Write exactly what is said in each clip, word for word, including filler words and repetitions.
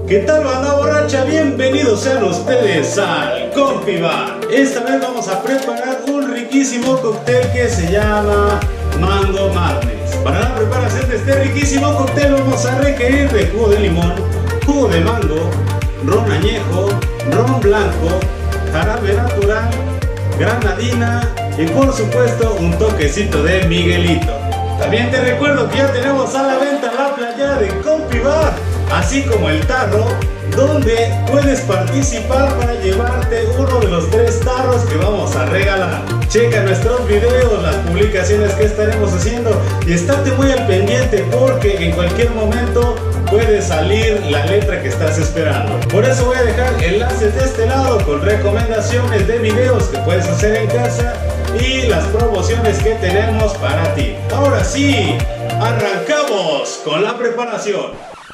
¿Qué tal, banda borracha? Bienvenidos sean ustedes al Compi Bar. Esta vez vamos a preparar un riquísimo cóctel que se llama Mango Madness. Para la preparación de este riquísimo cóctel vamos a requerir de jugo de limón, jugo de mango, ron añejo, ron blanco, jarabe natural, granadina y por supuesto un toquecito de Miguelito. También te recuerdo que ya tenemos a la venta la playera de Compi Bar, así como el tarro, donde puedes participar para llevarte uno de los tres tarros que vamos a regalar. Checa nuestros videos, las publicaciones que estaremos haciendo y estate muy al pendiente porque en cualquier momento puede salir la letra que estás esperando. Por eso voy a dejar enlaces de este lado con recomendaciones de videos que puedes hacer en casa y las promociones que tenemos para ti. Ahora sí, arrancamos con la preparación.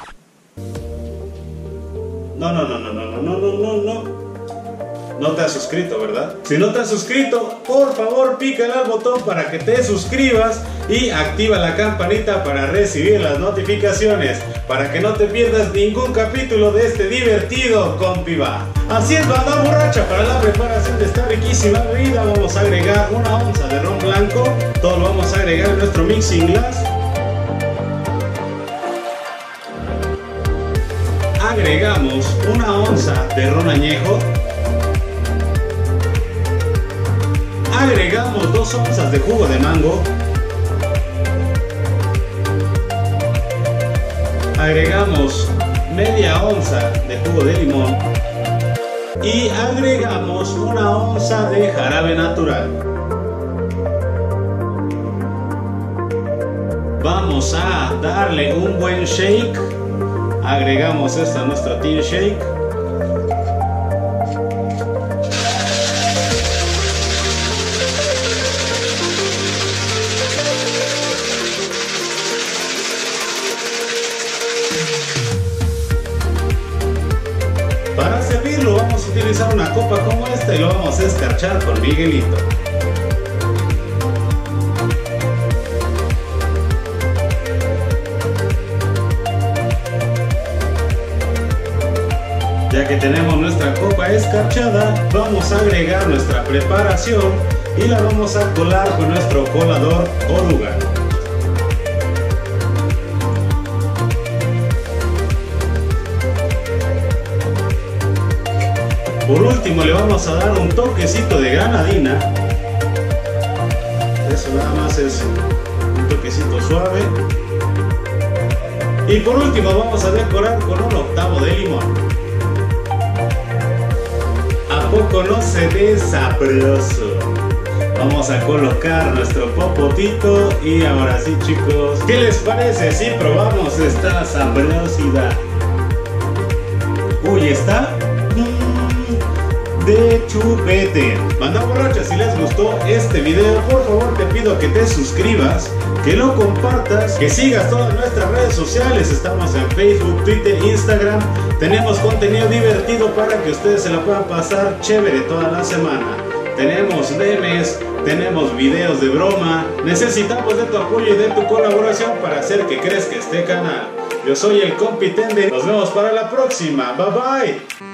No, no, no, no, no, no, no, no, no. No te has suscrito, ¿verdad? Si no te has suscrito, por favor pícale al botón para que te suscribas y activa la campanita para recibir las notificaciones, para que no te pierdas ningún capítulo de este divertido Compi Bar. Así es, banda borracha, para la preparación de esta riquísima bebida vamos a agregar una onza de ron blanco. Todo lo vamos a agregar en nuestro mixing glass. Agregamos una onza de ron añejo. Agregamos dos onzas de jugo de mango. Agregamos media onza de jugo de limón. Y agregamos una onza de jarabe natural. Vamos a darle un buen shake. Agregamos esto a nuestro Team Shake. Para servirlo vamos a utilizar una copa como esta y lo vamos a escarchar con Miguelito. Ya que tenemos nuestra copa escarchada, vamos a agregar nuestra preparación y la vamos a colar con nuestro colador Orugan. Por último le vamos a dar un toquecito de granadina. Eso nada más es un toquecito suave. Y por último vamos a decorar con un octavo de limón. ¿A poco no se ve sabroso? Vamos a colocar nuestro popotito y ahora sí, chicos, ¿qué les parece si probamos esta sabrosidad? Uy, está de chupete. Banda borracha, si les gustó este video, por favor te pido que te suscribas, que lo compartas, que sigas todas nuestras redes sociales. Estamos en Facebook, Twitter, Instagram. Tenemos contenido divertido para que ustedes se la puedan pasar chévere toda la semana. Tenemos memes, tenemos videos de broma. Necesitamos de tu apoyo y de tu colaboración para hacer que crezca este canal. Yo soy el Compi Tender. Nos vemos para la próxima. Bye bye.